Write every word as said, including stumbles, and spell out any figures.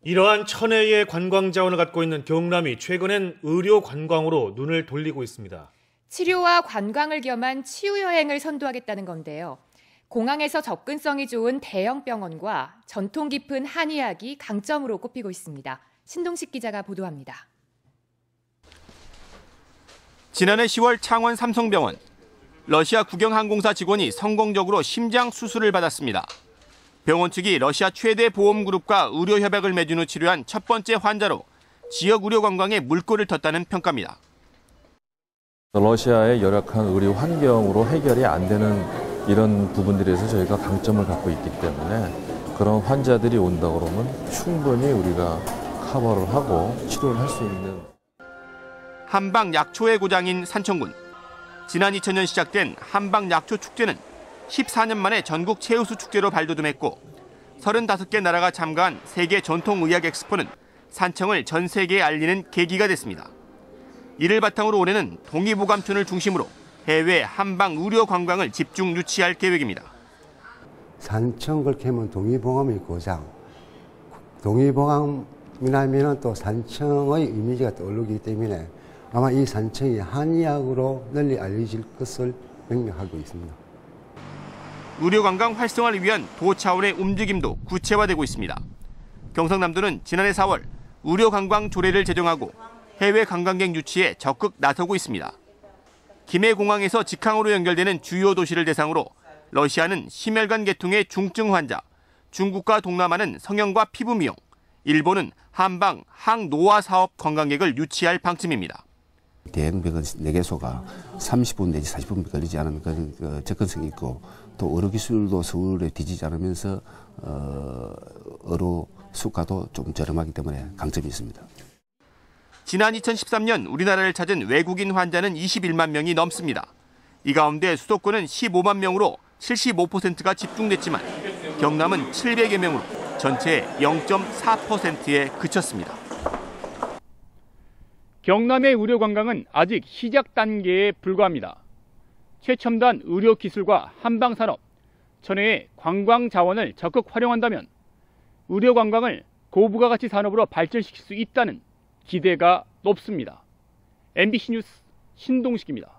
이러한 천혜의 관광 자원을 갖고 있는 경남이 최근엔 의료 관광으로 눈을 돌리고 있습니다. 치료와 관광을 겸한 치유 여행을 선도하겠다는 건데요. 공항에서 접근성이 좋은 대형 병원과 전통 깊은 한의학이 강점으로 꼽히고 있습니다. 신동식 기자가 보도합니다. 지난해 시월 창원 삼성병원. 러시아 국영항공사 직원이 성공적으로 심장 수술을 받았습니다. 병원 측이 러시아 최대 보험그룹과 의료 협약을 맺은 후 치료한 첫 번째 환자로 지역 의료 관광에 물꼬를 텄다는 평가입니다. 러시아의 열악한 의료 환경으로 해결이 안 되는 이런 부분들에서 저희가 강점을 갖고 있기 때문에 그런 환자들이 온다 그러면 충분히 우리가 커버를 하고 치료를 할 수 있는. 한방 약초의 고장인 산청군. 지난 이천 년 시작된 한방 약초 축제는 십사 년 만에 전국 최우수 축제로 발돋움했고 서른다섯 개 나라가 참가한 세계 전통의학 엑스포는 산청을 전 세계에 알리는 계기가 됐습니다. 이를 바탕으로 올해는 동의보감촌을 중심으로 해외 한방 의료 관광을 집중 유치할 계획입니다. 산청 그렇게 하면 동의보감의 고장, 동의보감이라면 또 산청의 이미지가 떠오르기 때문에 아마 이 산청이 한의학으로 널리 알려질 것을 명명하고 있습니다. 의료관광 활성화를 위한 도 차원의 움직임도 구체화되고 있습니다. 경상남도는 지난해 사월 의료관광 조례를 제정하고 해외 관광객 유치에 적극 나서고 있습니다. 김해공항에서 직항으로 연결되는 주요 도시를 대상으로 러시아는 심혈관 계통의 중증 환자, 중국과 동남아는 성형과 피부 미용, 일본은 한방 항노화 사업 관광객을 유치할 방침입니다. 대형병원 네 개소가 삼십 분 내지 사십 분 걸리지 않은 그런 그 접근성이 있고 또 의료 기술도 서울에 뒤지지 않으면서 어, 의료 수가도 좀 저렴하기 때문에 강점이 있습니다. 지난 이천십삼 년 우리나라를 찾은 외국인 환자는 이십일만 명이 넘습니다. 이 가운데 수도권은 십오만 명으로 칠십오 퍼센트가 집중됐지만 경남은 칠백여 명으로 전체의 영 점 사 퍼센트에 그쳤습니다. 경남의 의료 관광은 아직 시작 단계에 불과합니다. 최첨단 의료 기술과 한방 산업, 천혜의 관광 자원을 적극 활용한다면 의료 관광을 고부가가치 산업으로 발전시킬 수 있다는 기대가 높습니다. 엠비씨 뉴스 신동식입니다.